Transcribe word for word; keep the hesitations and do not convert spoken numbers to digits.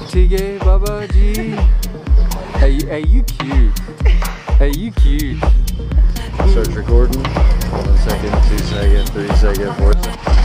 T K Baba G. Hey, hey, you cute. Hey, you cute. Starts recording. One second, two second, three second, four second.